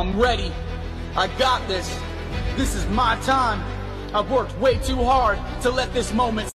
I'm ready. I got this. This is my time. I've worked way too hard to let this moment